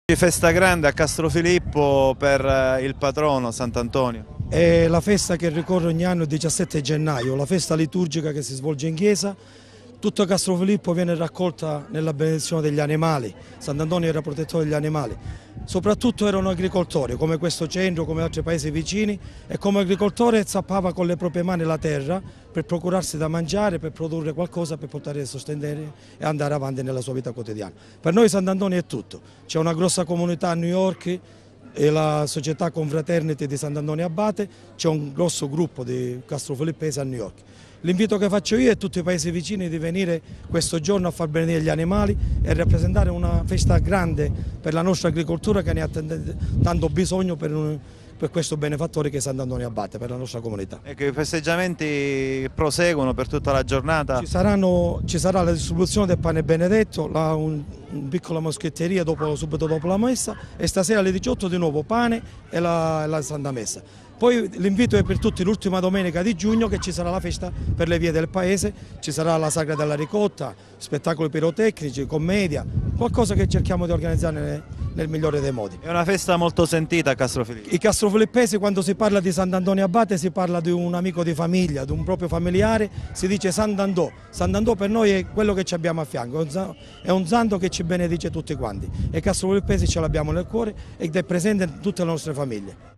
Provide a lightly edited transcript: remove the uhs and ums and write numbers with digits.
Festa grande a Castrofilippo per il patrono Sant'Antonio. È la festa che ricorre ogni anno il 17 gennaio, la festa liturgica che si svolge in chiesa. Tutta Castrofilippo viene raccolta nella benedizione degli animali. Sant'Antonio era protettore degli animali. Soprattutto erano agricoltori, come questo centro, come altri paesi vicini, e come agricoltore zappava con le proprie mani la terra per procurarsi da mangiare, per produrre qualcosa, per poter sostenere e andare avanti nella sua vita quotidiana. Per noi Sant'Antonio è tutto. C'è una grossa comunità a New York e la società Confraternity di Sant'Antonio Abate, c'è un grosso gruppo di castrofilippesi a New York. L'invito che faccio io e tutti i paesi vicini di venire questo giorno a far benedire gli animali e rappresentare una festa grande per la nostra agricoltura che ne ha tanto bisogno per questo benefattore che è Sant'Antonio Abate, per la nostra comunità. Ecco, i festeggiamenti proseguono per tutta la giornata? Ci sarà la distribuzione del pane benedetto, una piccola moschetteria subito dopo la messa, e stasera alle 18 di nuovo pane e la Santa Messa. Poi l'invito è per tutti l'ultima domenica di giugno, che ci sarà la festa per le vie del paese, ci sarà la Sagra della Ricotta, spettacoli pirotecnici, commedia, qualcosa che cerchiamo di organizzare nel migliore dei modi. È una festa molto sentita a Castrofilippo. I castrofilippesi, quando si parla di Sant'Antonio Abate, si parla di un amico di famiglia, di un proprio familiare, si dice Sant'Andò. Sant'Andò per noi è quello che ci abbiamo a fianco, è un santo che ci benedice tutti quanti, e i castrofilippesi ce l'abbiamo nel cuore ed è presente in tutte le nostre famiglie.